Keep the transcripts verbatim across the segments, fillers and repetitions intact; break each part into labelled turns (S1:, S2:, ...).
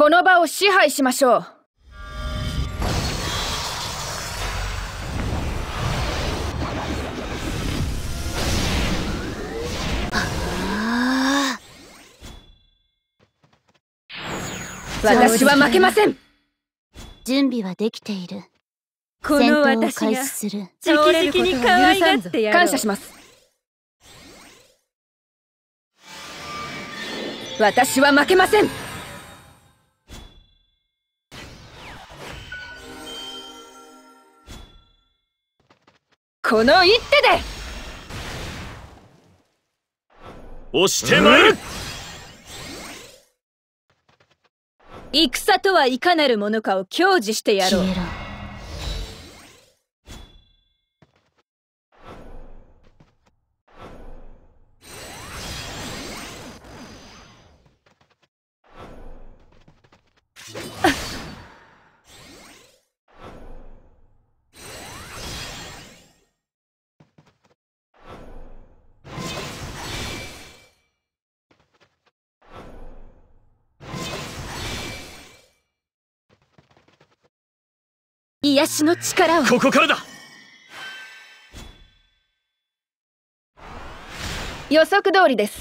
S1: この場を支配しましょう。私は負けません。
S2: 準備はできている。
S3: この私が
S2: する
S3: 直々に可愛がってやろう。
S1: 感謝します。私は負けません。この一手で
S4: 押してまいる。
S3: 戦とはいかなるものかを享受してやろう。癒しの力を。
S4: ここからだ。
S1: 予測通りです。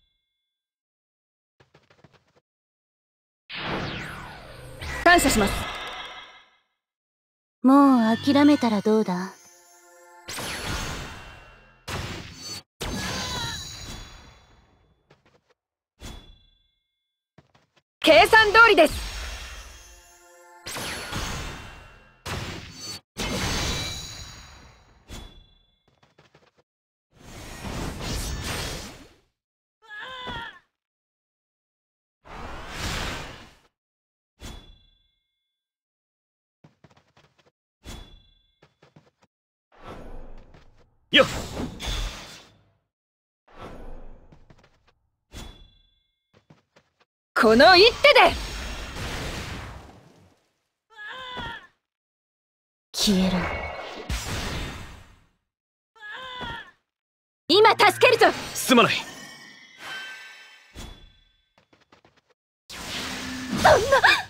S1: 感謝します。
S2: もう諦めたらどうだ。
S1: 計算通りです。
S4: よっ。
S1: この一手で
S2: 消える。
S3: 今助けるぞ。
S4: すまない。
S3: そんな。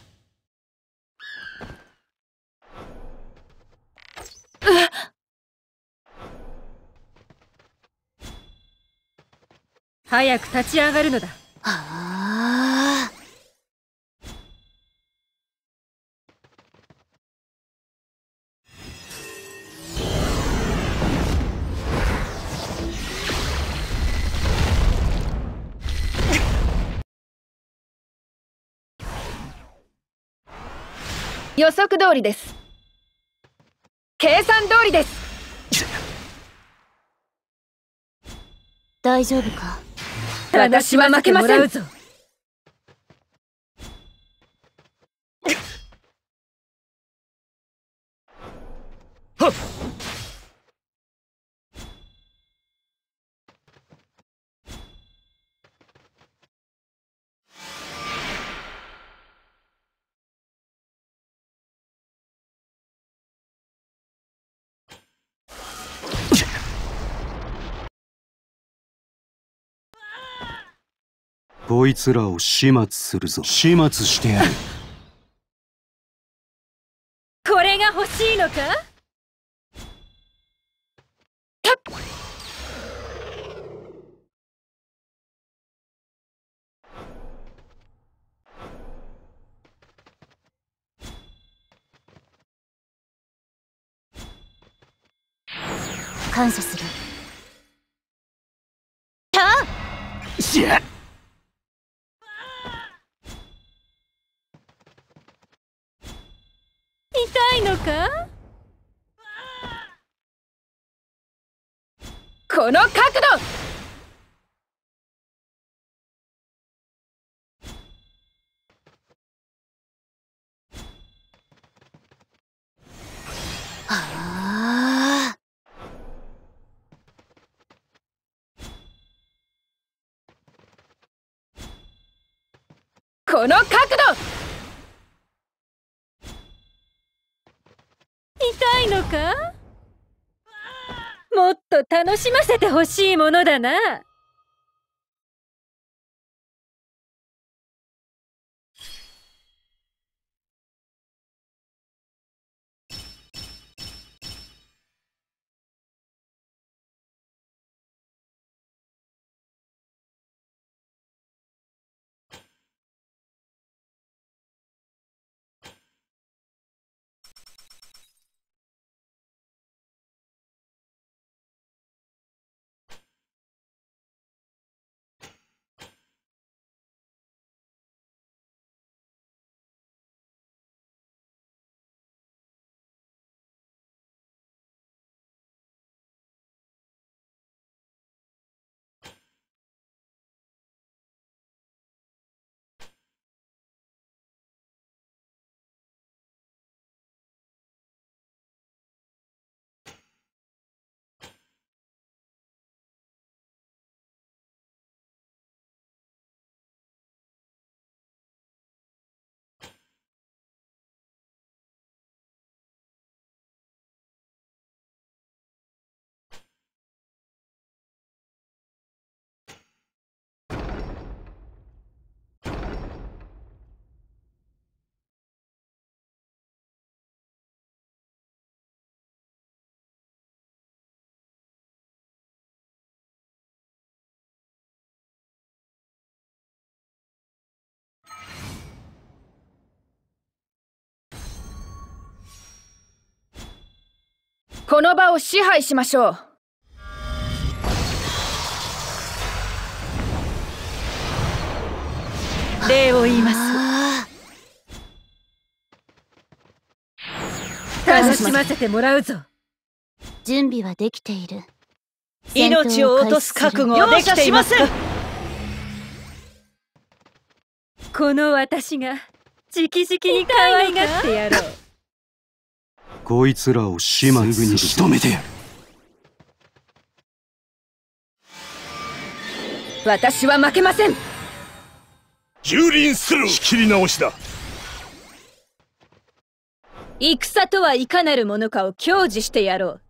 S3: 早く立ち上がるのだ。
S2: はあ。
S1: 予測通りです。計算通りです。
S2: 大丈夫か。
S1: 私は負けません。
S3: はっ。
S5: こいつらを始末するぞ。始末してやる。
S3: これが欲しいのか。
S2: 感謝する。
S5: しゃ
S3: 痛いのか。
S1: この角度。
S2: はあ。
S1: この角度。
S3: 痛いのか。もっと楽しませてほしいものだな。
S1: この場を支配しましょう。
S3: 礼を言います。
S2: あ
S3: 楽しませてもらうぞ。
S2: ー準備はできている。
S3: 命を落とす覚悟はできていますか。この私が直々に可愛がってやろう。
S5: こいつらを始末すぐに仕留めてやる。
S1: 私は負けません。
S4: 蹂躙する。仕切り直しだ。
S3: 戦とはいかなるものかを享受してやろう。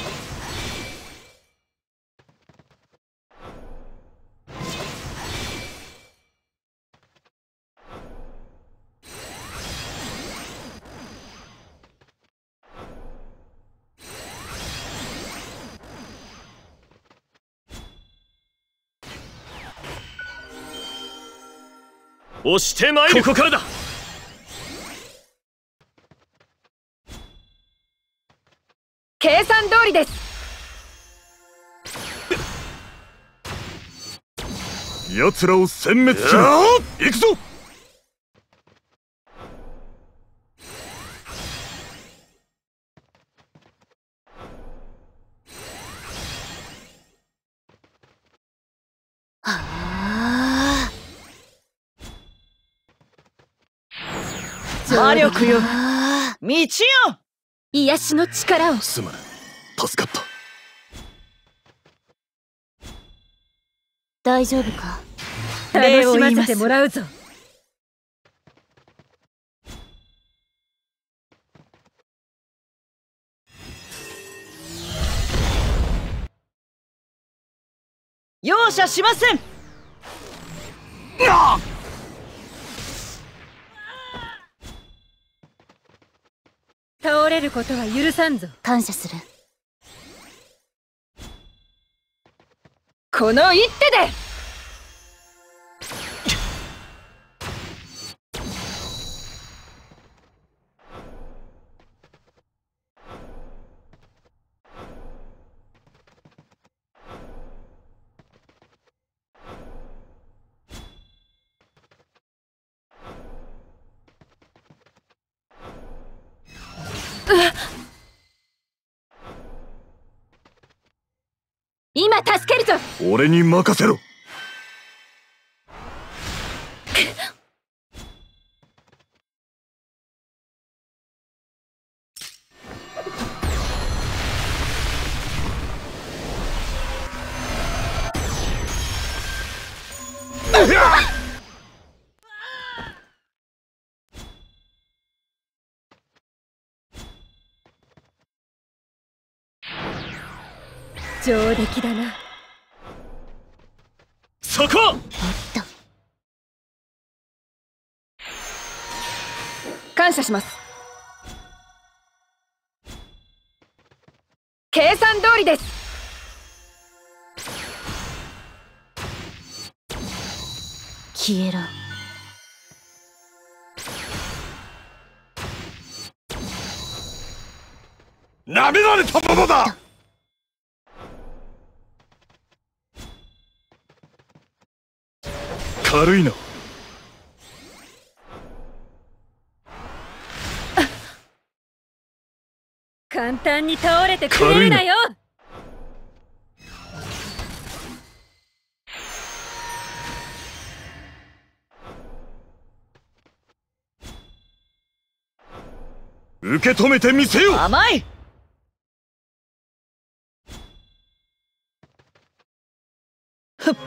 S4: 押してまいる。ここからだ。
S1: 計算通りです。
S4: 奴らを殲滅する。行くぞ。
S2: あ
S3: 魔力よ、
S2: あ
S3: 道よ、癒しの力を。
S4: すまぬ。助かった。
S2: 大丈夫か。
S3: 礼を言いませてもらうぞ。容赦しません。倒れることは許さんぞ。
S2: 感謝する。
S1: この一手で。今助けるぞ。
S4: 俺に任せろ。
S3: 上出来だな。
S4: そこ。
S2: おっと。
S1: 感謝します。計算通りです。
S2: 消えろ。
S4: なめられたものだ。軽いな。
S3: 簡単に倒れてくれるなよ。
S4: 受け止めてみせよ。
S3: 甘い。ふっ。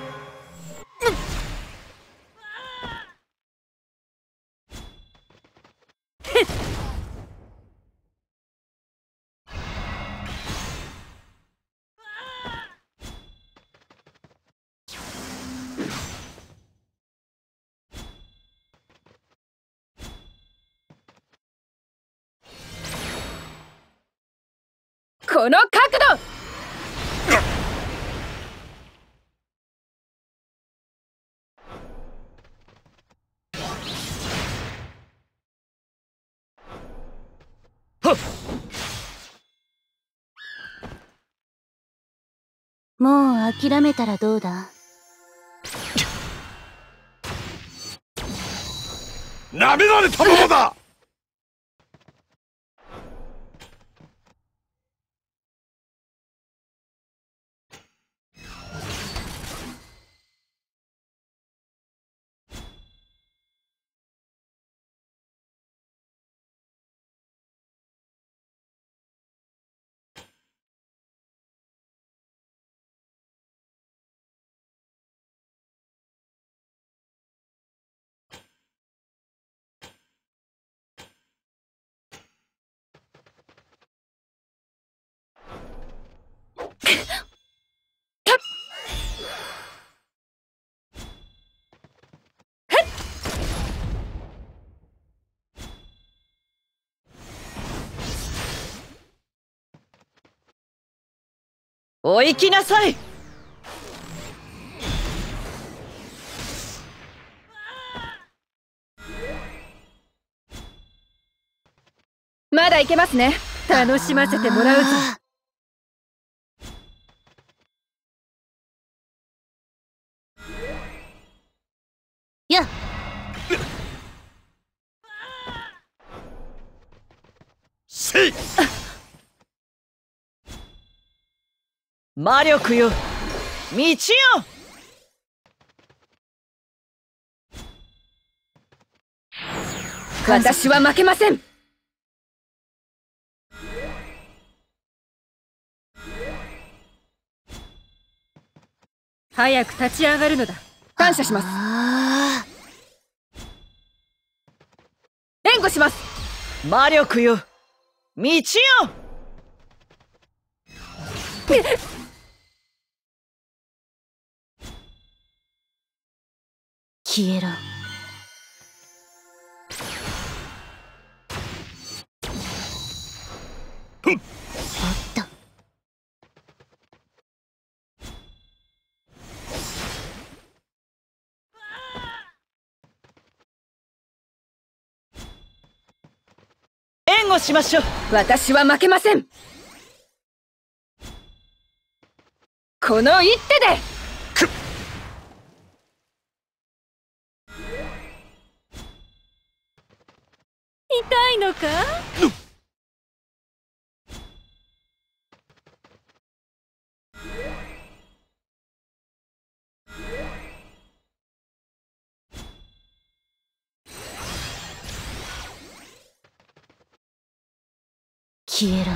S1: この角度。
S4: はっ。
S2: もう諦めたらどうだ。
S4: 舐められたものだ。
S3: お行きなさい。
S1: まだいけますね。
S3: 楽しませてもらうぞ。
S2: やっ
S4: せい。
S3: 魔力よ、道よ。
S1: 私は負けません。
S3: 早く立ち上がるのだ。
S1: 感謝します。
S2: あ
S1: 援護します。
S3: 魔力よ、道よ。
S2: 消えろ。おっと。
S3: 援護しましょう。
S1: 私は負けません。この一手で。
S3: 痛いのか？
S2: 消えろ。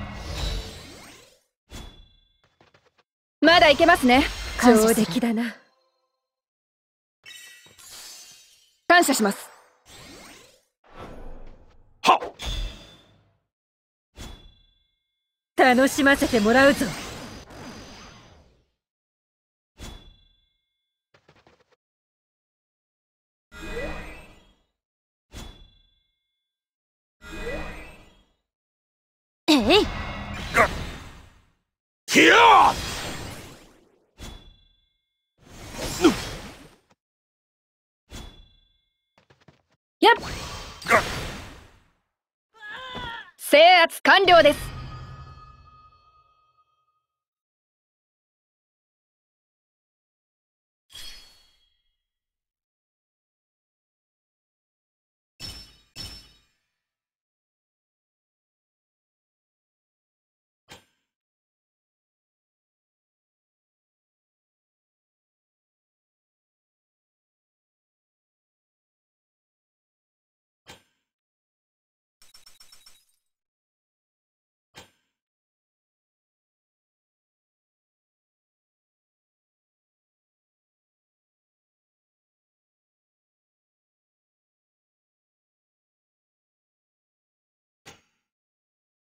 S1: まだいけますね。
S3: 上
S2: 感謝する。
S3: 出来だな。
S1: 感謝します。
S4: はっ。
S3: 楽しませてもらうぞ。
S2: えい。
S4: ひや
S1: やっ制圧完了です。